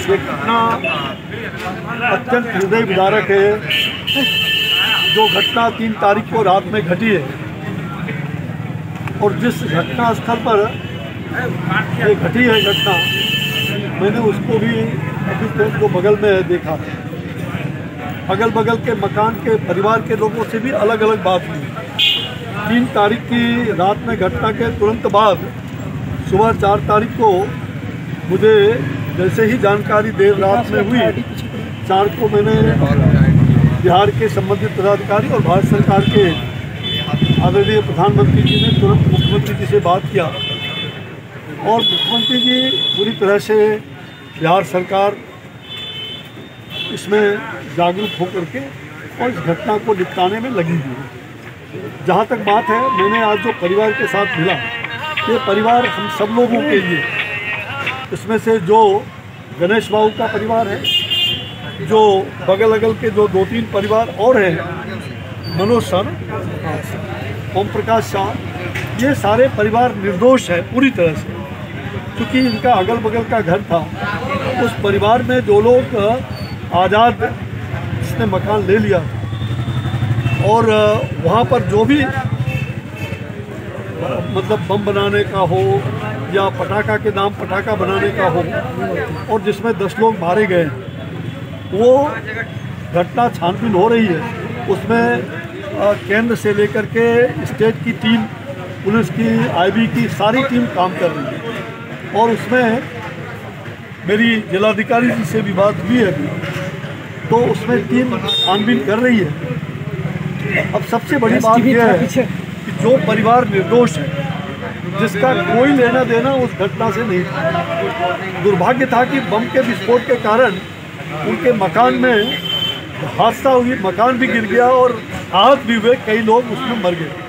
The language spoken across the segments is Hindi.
ये घटना अत्यंत हृदय विदारक है। जो घटना 3 तारीख को रात में घटी है और जिस घटना स्थल पर ये घटी है घटना, मैंने उसको भी अभी तो जो बगल में है देखा। अगल बगल के मकान के परिवार के लोगों से भी अलग अलग बात हुई। 3 तारीख की रात में घटना के तुरंत बाद सुबह 4 तारीख को मुझे जैसे ही जानकारी देर रात में हुई, 4 को मैंने बिहार के संबंधित पदाधिकारी और भारत सरकार के आदरणीय प्रधानमंत्री जी ने तुरंत मुख्यमंत्री जी से बात किया और मुख्यमंत्री जी पूरी तरह से बिहार सरकार इसमें जागरूक होकर के और इस घटना को निपटाने में लगी हुई है। जहाँ तक बात है, मैंने आज जो परिवार के साथ मिला, ये परिवार हम सब लोगों के लिए, इसमें से जो गणेश बाबू का परिवार है, जो बगल अगल के जो 2-3 परिवार और हैं, मनोज सर, ओम प्रकाश शाह, ये सारे परिवार निर्दोष है पूरी तरह से। क्योंकि इनका अगल बगल का घर था, उस परिवार में जो लोग आज़ाद जिसने मकान ले लिया और वहाँ पर जो भी मतलब बम बनाने का हो या पटाखा के नाम पटाखा बनाने का हो और जिसमें 10 लोग मारे गए, वो घटना छानबीन हो रही है। उसमें केंद्र से लेकर के स्टेट की टीम, पुलिस की, आईबी की सारी टीम काम कर रही है और उसमें मेरी जिलाधिकारी जी से भी बात हुई है अभी, तो उसमें टीम छानबीन कर रही है। अब सबसे बड़ी बात यह है कि जो परिवार निर्दोष है, जिसका कोई लेना देना उस घटना से नहीं था, दुर्भाग्य था कि बम के विस्फोट के कारण उनके मकान में हादसा हुई, मकान भी गिर गया और आहत भी हुए, कई लोग उसमें मर गए।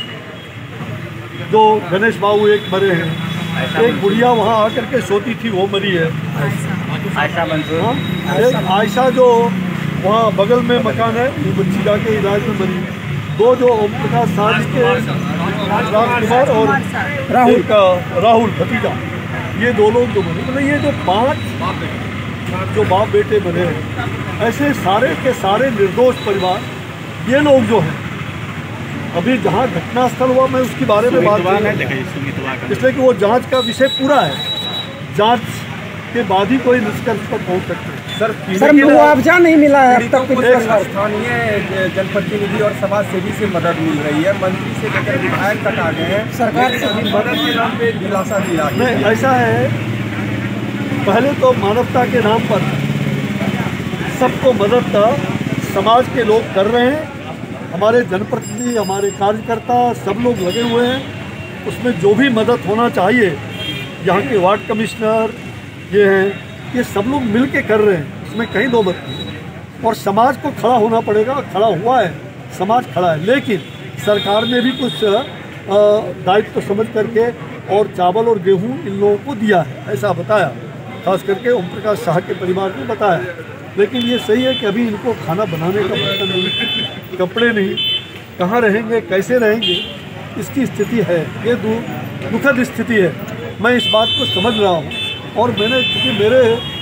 दो गणेश बाबू एक मरे हैं, एक बुढ़िया वहाँ आकर के सोती थी वो मरी है, आयशा मंसूर, एक आयशा जो वहाँ बगल में मकान है वो बच्ची जाके इलाज में मरी। 2 जो ओम प्रकाश शाह के राजकुमार और राहुल भतीजा, ये 2 लोग जो मरे। मतलब ये जो 5 जो बाप बेटे मरे हैं, ऐसे सारे के सारे निर्दोष परिवार, ये लोग जो हैं, अभी जहाँ घटना स्थल हुआ मैं उसके बारे में बात नहीं, इसलिए कि वो जांच का विषय पूरा है, जांच के बाद ही कोई निष्कर्ष पर पहुँच सकते हैं। सर मुआवजा नहीं मिला है अब तक। स्थानीय जनप्रतिनिधि और समाज सेवी से मदद मिल रही है, मंत्री से लेकर विधायक तक आ गए हैं, सरकार से मदद के नाम पे दिलासा दिला है। ऐसा है, पहले तो मानवता के नाम पर सबको मदद समाज के लोग कर रहे हैं, हमारे जनप्रतिनिधि, हमारे कार्यकर्ता सब लोग लगे हुए हैं। उसमें जो भी मदद होना चाहिए, यहाँ के वार्ड कमिश्नर ये हैं, ये सब लोग मिल के कर रहे हैं, उसमें कहीं दो मत नहीं। और समाज को खड़ा होना पड़ेगा, खड़ा हुआ है, समाज खड़ा है, लेकिन सरकार ने भी कुछ दायित्व समझ करके और चावल और गेहूं इन लोगों को दिया है, ऐसा बताया, खास करके ओम प्रकाश शाह के परिवार ने बताया। लेकिन ये सही है कि अभी इनको खाना बनाने का बर्तन नहीं, कपड़े नहीं, कहाँ रहेंगे, कैसे रहेंगे, इसकी स्थिति है, ये दुखद स्थिति है। मैं इस बात को समझ रहा हूँ और मैंने, क्योंकि मेरे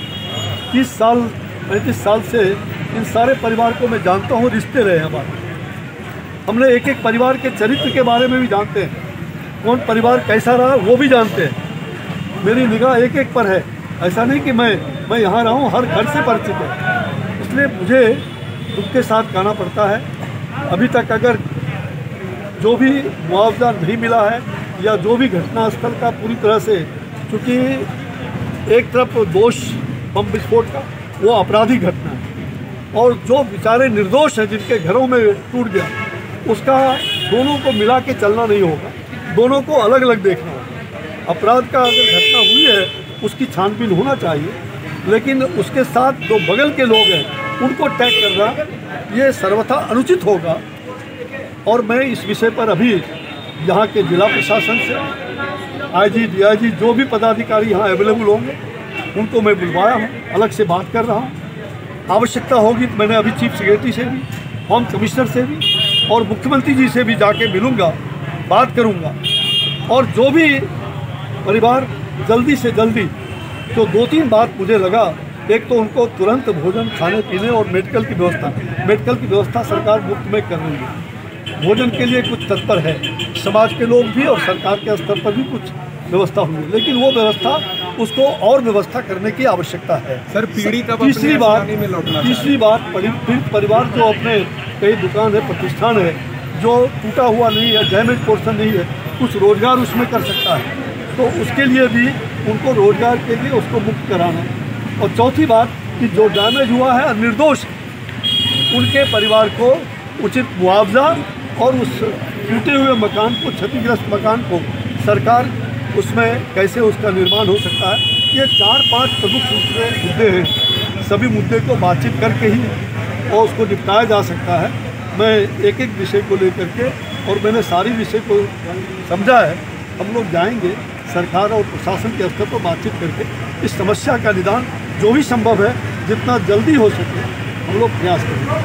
35 साल से इन सारे परिवार को मैं जानता हूँ, रिश्ते रहे हमारे, हमने एक एक परिवार के चरित्र के बारे में भी जानते हैं, कौन परिवार कैसा रहा वो भी जानते हैं। मेरी निगाह एक एक पर है, ऐसा नहीं कि मैं यहाँ रहा हूँ, हर घर से परिचित है, इसलिए मुझे दुख के साथ कहना पड़ता है। अभी तक अगर जो भी मुआवजा नहीं मिला है या जो भी घटनास्थल का पूरी तरह से, क्योंकि एक तरफ दोष बम विस्फोट का वो आपराधिक घटना है और जो बेचारे निर्दोष हैं जिनके घरों में टूट गया, उसका दोनों को मिला के चलना नहीं होगा, दोनों को अलग अलग देखना होगा। अपराध का अगर घटना हुई है उसकी छानबीन होना चाहिए, लेकिन उसके साथ जो बगल के लोग हैं उनको टैग करना ये सर्वथा अनुचित होगा। और मैं इस विषय पर अभी यहाँ के जिला प्रशासन से आईजी, डीआईजी, जो भी पदाधिकारी यहाँ अवेलेबल होंगे उनको मैं बुलवाया हूँ, अलग से बात कर रहा हूँ। आवश्यकता होगी तो मैंने अभी चीफ सेक्रेटरी से भी, होम कमिश्नर से भी और मुख्यमंत्री जी से भी जाके मिलूँगा, बात करूँगा। और जो भी परिवार जल्दी से जल्दी, जो 2-3 बात मुझे लगा एक तो उनको तुरंत भोजन, खाने पीने और मेडिकल की व्यवस्था सरकार मुफ्त में कर रही है। भोजन के लिए कुछ तत्पर है, समाज के लोग भी और सरकार के स्तर पर भी कुछ व्यवस्था होगी, लेकिन वो व्यवस्था, उसको और व्यवस्था करने की आवश्यकता है। सर पीढ़ी कब तीसरी बात पीड़ित परिवार जो अपने कई दुकान है, प्रतिष्ठान है, जो टूटा हुआ नहीं है, डैमेज पोर्शन नहीं है, कुछ रोजगार उसमें कर सकता है, तो उसके लिए भी उनको रोजगार के लिए उसको मुक्त कराना। और चौथी बात कि जो डैमेज हुआ है निर्दोष, उनके परिवार को उचित मुआवजा और उस टूटे हुए मकान को, क्षतिग्रस्त मकान को सरकार उसमें कैसे उसका निर्माण हो सकता है, ये 4-5 प्रमुख मुद्दे हैं। सभी मुद्दे को बातचीत करके ही और उसको निपटाया जा सकता है। मैं एक एक विषय को लेकर के, और मैंने सारी विषय को समझा है, हम लोग जाएंगे सरकार और प्रशासन के स्तर पर बातचीत करके इस समस्या का निदान जो भी संभव है, जितना जल्दी हो सके हम लोग प्रयास करेंगे।